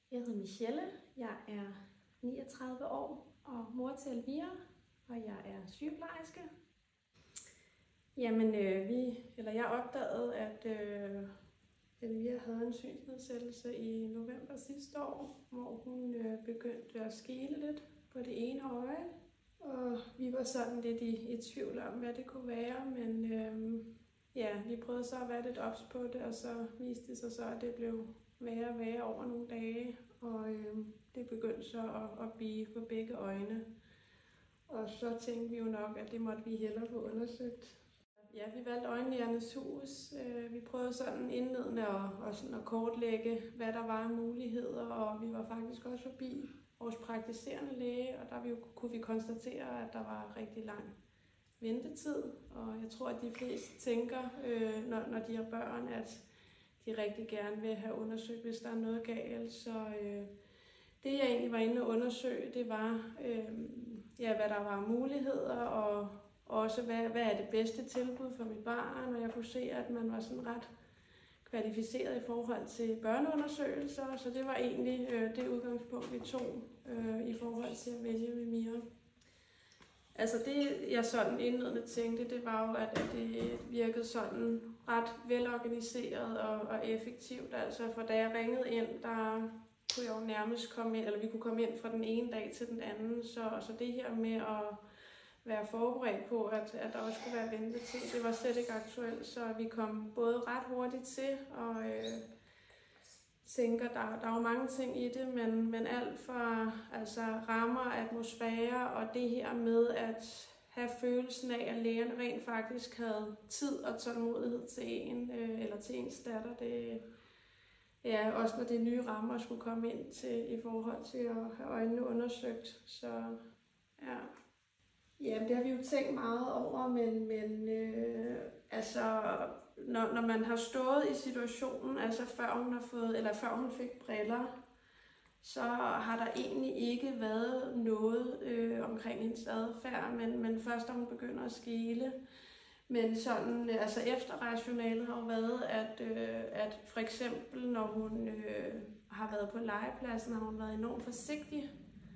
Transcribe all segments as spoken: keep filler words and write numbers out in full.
Jeg hedder Michelle, jeg er niogtredive år og mor til Elvira, og jeg er sygeplejerske. Jamen, øh, vi, eller jeg opdagede, at øh, Elvira havde en synsnedsættelse i november sidste år, hvor hun øh, begyndte at skile lidt på det ene øje. Og vi var sådan lidt i, i tvivl om, hvad det kunne være, men øh, ja, vi prøvede så at være lidt ops på det, og så viste det sig så, at det blev værre og værre over nogle dage, og øh, det begyndte så at, at blive på begge øjne. Og så tænkte vi jo nok, at det måtte vi hellere få undersøgt. Ja, vi valgte Øjenlægernes Hus. Vi prøvede sådan indledende at, og sådan at kortlægge, hvad der var af muligheder, og vi var faktisk også forbi vores praktiserende læge, og der vi, kunne vi konstatere, at der var rigtig lang ventetid. Og jeg tror, at de fleste tænker, øh, når, når de har børn, at de rigtig gerne vil have undersøgt, hvis der er noget galt. Så øh, det, jeg egentlig var inde og undersøge, det var, øh, ja, hvad der var muligheder, og også hvad, hvad er det bedste tilbud for mit barn. Og jeg kunne se, at man var sådan ret kvalificeret i forhold til børneundersøgelser, så det var egentlig øh, det udgangspunkt, vi tog øh, i forhold til at vælge med Mira. Altså det, jeg sådan indledende tænkte, det var jo, at, at det virkede sådan ret velorganiseret og, og effektivt. Altså for da jeg ringede ind, der kunne jeg jo nærmest komme ind, eller vi kunne komme ind fra den ene dag til den anden. Så, så det her med at være forberedt på, at, at der også skulle være ventetid, det var slet ikke aktuelt. Så vi kom både ret hurtigt til, og øh, tænker, der, der er jo mange ting i det, men, men alt fra altså, rammer, atmosfære og det her med at have følelsen af, at lægerne rent faktisk havde tid og tålmodighed til en, øh, eller til ens datter. Det, ja, også når det nye rammer skulle komme ind til i forhold til at have øjnene undersøgt. Så ja. Ja, det har vi jo tænkt meget over, men, men øh, altså, når, når man har stået i situationen, altså før hun har fået, eller før hun fik briller, så har der egentlig ikke været noget øh, omkring hendes adfærd, men, men først da hun begynder at skile. Men sådan, altså efterrationalet har jo været, at, øh, at for eksempel når hun øh, har været på legepladsen, har hun været enormt forsigtig.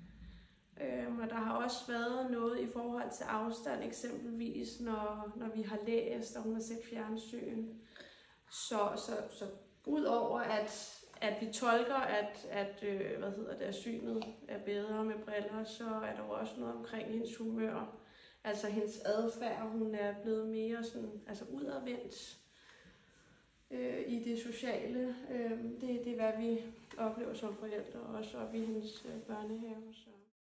Øhm, og der har også været noget i forhold til afstand, eksempelvis når, når vi har læst, og hun har set fjernsyn. Så, så, så udover at, at vi tolker, at, at øh, hvad hedder det, at synet er bedre med briller, så er der jo også noget omkring hendes humør. Altså hendes adfærd, hun er blevet mere sådan, altså udadvendt øh, i det sociale. Øh, det, det er hvad vi oplever som forældre, også op i hendes øh, børnehave. Så.